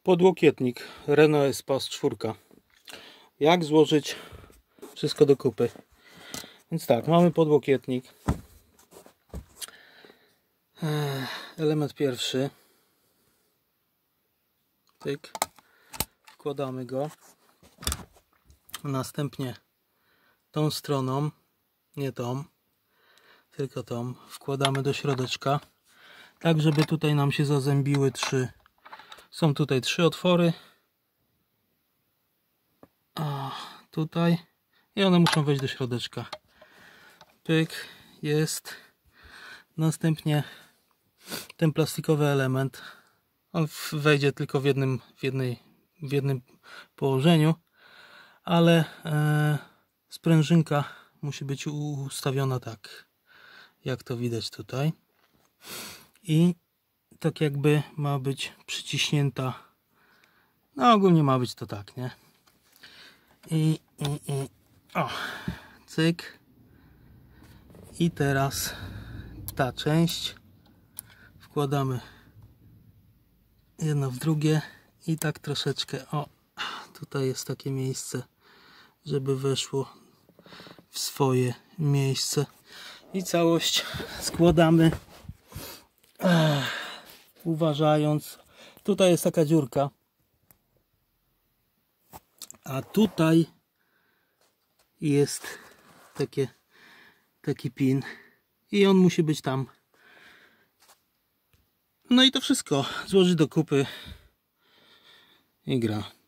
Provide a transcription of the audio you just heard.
Podłokietnik Renault Espace 4. Jak złożyć wszystko do kupy? Więc tak, mamy podłokietnik. Element pierwszy. Tyk. Wkładamy go. Następnie tą stroną, nie tą, tylko tą, wkładamy do środeczka. Tak, żeby tutaj nam się zazębiły trzy. Są tutaj trzy otwory. O, tutaj. I one muszą wejść do środeczka. Pyk, jest. Następnie ten plastikowy element. On wejdzie tylko w jednym położeniu, ale sprężynka musi być ustawiona tak, jak to widać tutaj. I tak jakby ma być przyciśnięta. No ogólnie ma być to tak, nie? O, cyk. I teraz ta część wkładamy jedno w drugie i tak troszeczkę, o, tutaj jest takie miejsce, żeby weszło w swoje miejsce i całość składamy, uważając. Tutaj jest taka dziurka, a tutaj jest taki pin i on musi być tam. No i to wszystko złożyć do kupy i gra.